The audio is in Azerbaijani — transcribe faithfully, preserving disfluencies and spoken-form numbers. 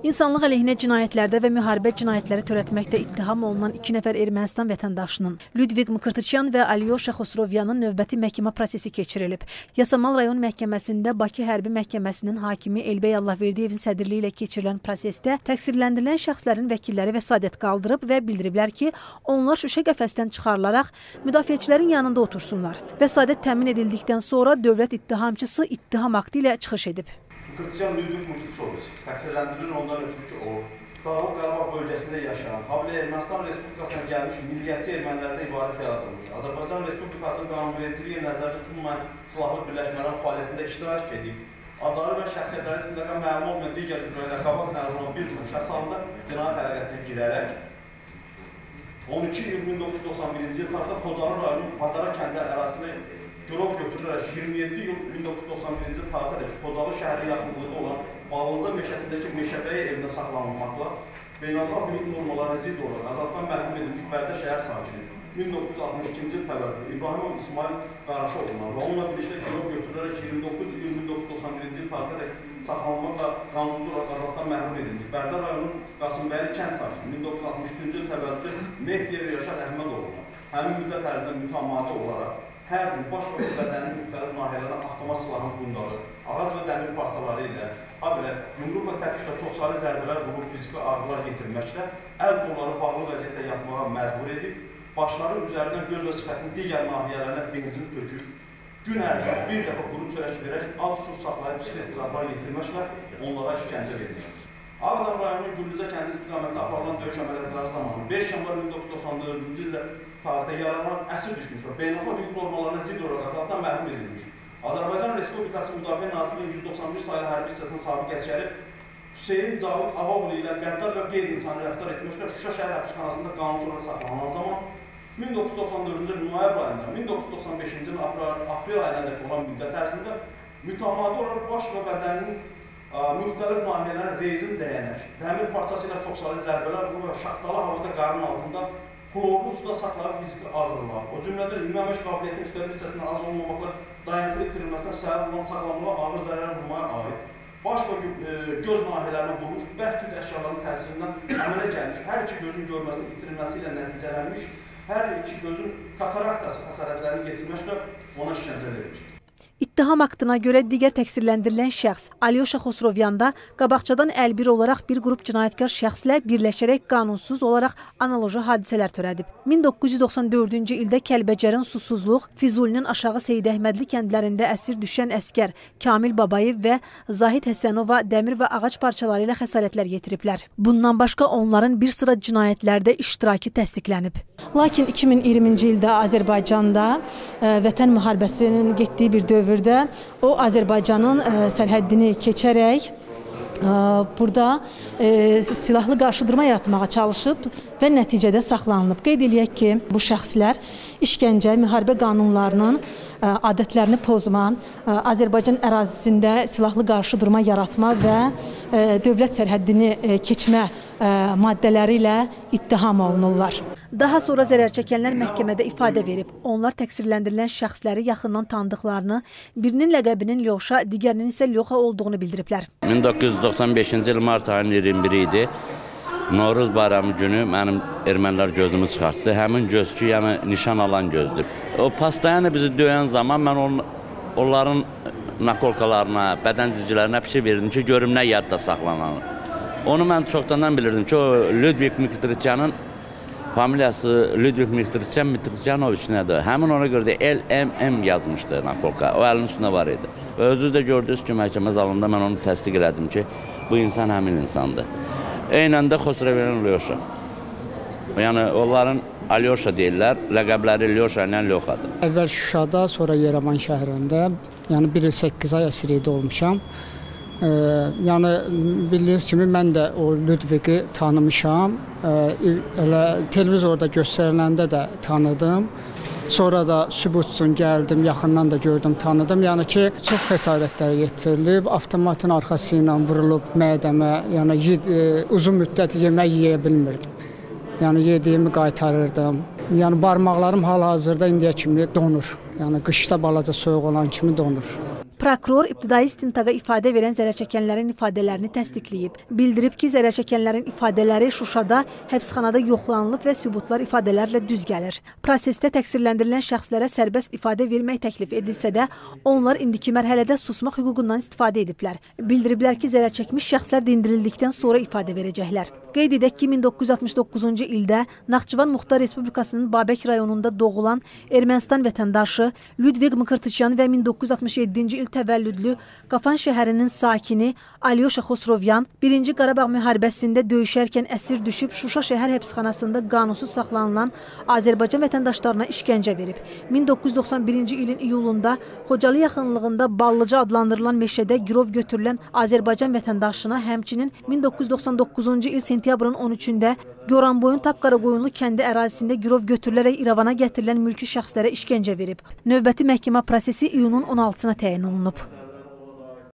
İnsanlıq əleyhinə cinayətlərdə və müharibə cinayətləri törətməkdə ittiham olunan iki nəfər Ermənistan vətəndaşının Ludvik Mkırtıçyan və Alyosha Xosrovyanın növbəti məhkəmə prosesi keçirilib. Yasamal rayon məhkəməsində Bakı Hərbi Məhkəməsinin hakimi Elbey Allahverdiyevin sədrliyi ilə keçirilən prosesdə təqsirləndirilən şəxslərin vəkilləri vəsadət qaldırıb və bildiriblər ki, onlar şüşə qəfəsdən çıxarılaraq müdafiəçilərin yanında otursunlar. Vəsadət təmin edildikdən sonra dövlət ittihamçısı ittiham aktı ilə çıxış edib. Mkırtıçyan Ludvik Mkırtıçoviç təqsirləndirilir ondan ötürü ki, o Dağlıq Qarabağ bölgəsində yaşayan, habelə Ermənistan Respublikasına gəlmiş milliyyətçi ermənilərdə ibarət yaradılmış, Azərbaycan Respublikasının qanunvericiliyi nəzərdə tutulmayan silahlı birləşmələrin fəaliyyətində iştirak edib, adları və şəxsiyyətləri sizlərə məlum olmayan digər üzrəylə qabaq sənədə olan bir gün şəxs halında cinayət əlaqəsinə girərək on iki iyun min doqquz yüz doxsan birinci il tarixdə Xocalı rayonunun Adara kəndi ərazisini girov götürülərək iyirmi yeddi iyun min doqquz yüz doxsan birinci il tarixdə Xocalı şəhəri yaxınlığında olan Ballıca meşəsindəki Meşəbəyi evində saxlanılmaqla beynəlxalq hüquq normalarına zidd olaraq azadlıqdan məhrum edilmiş Bərdə şəhər sakini min doqquz yüz altmış ikinci il təvəllüdlü İbrahimov İsmail Qaraşoğlu'na və onunla birlikdə girov götürülərək iyirmi doqquz iyun min doqquz yüz doxsan birinci il tarixdə saxlanılmaqla qanunsuz olaraq azadlıqdan məhrum edilmiş Bərdə rayonunun Qasımbəyli kənd sakini min doqquz yüz altmış üçüncü il təvəllüdlü Mehdiyev Yaşar Əhmədoğlu'na həmin müddət ərzində mütəmadi olaraq hər gün baş və bədənin müxtəlif nahiyələrə avtomat silahın bundağı, ağac və dəmir parçaları ilə, habelə yumruq və təpişlə çoxsarı zərbələr vurub fiziki ağrılar yetirməklə əl qolları bağlı vəziyyətdə yatmağa məcbur edib, başları üzərindən göz və sifətinin digər nahiyələrinə benzin töküb, gün ərzində bir dəfə quru çörək verək, az su saxlayıb pis istirahlar yetirməklə onlara işgəncə verilmişdir. Ağdam rayonunun Güllücə kəndi istiqamətdə aparılan döyüş əməliyyatları zamanı beş yanvar min doqquz yüz doxsan dördüncü ildə tarixdə yaralanan əsir düşmüş və beynəlxalq hüquq normalarına zidd olaraq azadlıqdan məhrum edilmiş. Azərbaycan Respublikası Müdafiə Nazirliyinin yüz doxsan bir sayılı hərbi hissəsinin sabiq əsgəri Hüseyin Cavud Ağaoğlu ilə qəddar və qeyri-insani rəftar etmişlər Şuşa şəhər həbsxanasında qanunsuz olaraq saxlanılan zaman min doqquz yüz doxsan dördüncü il noyabr ayında, min doqquz yüz doxsan beşinci il aprel ayındakı olan müddət ərzində mütəmadi olaraq baş və bədəninin müxtəlif nahiyələrin rezin dəyənək, dəmir parçası ilə çoxsarı zərbələr vurur və şaxtalı havada qarın altında klorlu suda saxlayıb fiziki ağrılar. O cümlədə ümumi əmək qabiliyyətinin üçdə bir hissəsindən az olmamakla dayanıqlı itirilməsinə səbəb olan sağlamlığa ağır zərər vurmaya aid. Baş və göz nahiyələrinə vurmuş, bərk yük əşyaların təsirindən əmələ gəlmiş, hər iki gözün görməsinin itirilməsi ilə nəticələnmiş, hər iki gözün kataraktası xəsarətlərini getirməklə ona işgəncə verilmişdir. İttiham aktına görə digər təqsirləndirilən şəxs Alyosha Xosrovyanda qabaqcadan əlbir olaraq bir qrup cinayətkar şəxslə birləşərək qanunsuz olaraq analoji hadisələr törədib. min doqquz yüz doxsan dördüncü ildə Kəlbəcərin Susuzluq, Füzulinin Aşağı Seyid Əhmədli kəndlərində əsir düşən əskər Kamil Babayev və Zahid Həsənova dəmir və ağac parçaları ilə xəsarətlər yetiriblər. Bundan başqa onların bir sıra cinayətlərdə iştirakı təsdiqlənib. Lakin iki min iyirminci ildə Azərbaycanda ə, vətən müharibəsinin getdiyi bir dövrdə o Azərbaycanın ə, sərhəddini keçərək ə, burada ə, silahlı qarşıdurma yaratmağa çalışıb və nəticədə saxlanılıb. Qeyd eləyək ki, bu şəxslər işgəncə, müharibə qanunlarının ə, adətlərini pozma, ə, Azərbaycan ərazisində silahlı qarşıdurma yaratma və ə, dövlət sərhəddini ə, keçmə ə, maddələri ilə ittiham olunurlar. Daha sonra zərər çəkənlər məhkəmədə ifadə verib. Onlar təqsirləndirilən şəxsləri yaxından tanıdıqlarını, birinin ləqəbinin Lyoşa, digərinin isə Lyoxa olduğunu bildiriblər. min doqquz yüz doxsan beşinci il mart ayının iyirmi biri idi. Novruz bayramı günü mənim ermənilər gözümü çıxartdı. Həmin göz ki, yəni nişan alan gözdür. O pastayanı bizi döyən zaman mən on, onların nakolkalarına, bədən zizcilərinə fikir verdim ki, görüm nə yadda saxlananı. Onu mən çoxdandan bilirdim ki, o Ludvik Mkırtıçyanın familiyası Ludvik Mkırtıçyan Mitricanoviç nədir? Həmin ona görə də L M M yazmışdı nakolka. O əlin üstündə var idi. Və özünüz də gördünüz ki, məhkəmə zalında mən onu təsdiq elədim ki, bu insan həmin insandır. Eynən də Xosrovyan Lyoşa. Yəni onların Alyosha deyirlər, ləqəbləri Lyoşa ilə Lyoxadır. Əvvəl Şuşada, sonra Yerevan şəhərində, yəni bir il səkkiz ay əsiri olmuşam. Ee, yəni bildiyiniz kimi mən də o Ludviki tanımışam. Ee, elə televizorda göstəriləndə də tanıdım. Sonra da sübut üçün gəldim, yaxından da gördüm, tanıdım. Yəni ki, çox xəsarətlər yetirilib, avtomatın arxası ilə vurulub mədəmə, yəni e, uzun müddət yemək yeyə bilmirdim. Yəni yediyimi qaytarırdım. Yəni barmaqlarım hal-hazırda indiyə kimi donur. Yəni qışda balaca soyuq olan kimi donur. Prokuror ibtidai istintaqa ifadə verən zərərçəkənlərin ifadələrini təsdiqləyib. Bildirib ki, zərərçəkənlərin ifadələri Şuşada həbsxanada yoxlanılıb və sübutlar ifadələrlə düz gəlir. Prosesdə təqsirləndirilən şəxslərə sərbəst ifadə vermək təklif edilsə də, onlar indiki mərhələdə susmaq hüququndan istifadə ediblər. Bildiriblər ki, zərərçəkmiş şəxslər dindirildikdən sonra ifadə verəcəklər. Qeyd edək ki, min doqquz yüz altmış doqquzuncu ildə Naxçıvan Muxtar Respublikasının Babək rayonunda doğulan Ermənistan vətəndaşı Ludvik Mkırtıçyan və min doqquz yüz altmış yeddinci il təvəllüdlü Qafan şəhərinin sakini Alyosha Xosrovyan birinci Qarabağ müharibəsində döyüşərkən əsir düşüb Şuşa şəhər həbsxanasında qanunsuz saxlanılan Azərbaycan vətəndaşlarına işgəncə verib. min doqquz yüz doxsan birinci ilin iyulunda Xocalı yaxınlığında Ballıca adlandırılan meşədə girov götürülən Azərbaycan vətəndaşına, həmçinin min doqquz yüz doxsan doqquzuncu il sentyabrın on üçündə Goranboyun Tapqaraqoyunlu kəndi ərazisində girov götürülərək İrəvana gətirilən mülki şəxslərə işgəncə verib. Növbəti məhkəmə prosesi iyunun on altısına təyin olunub.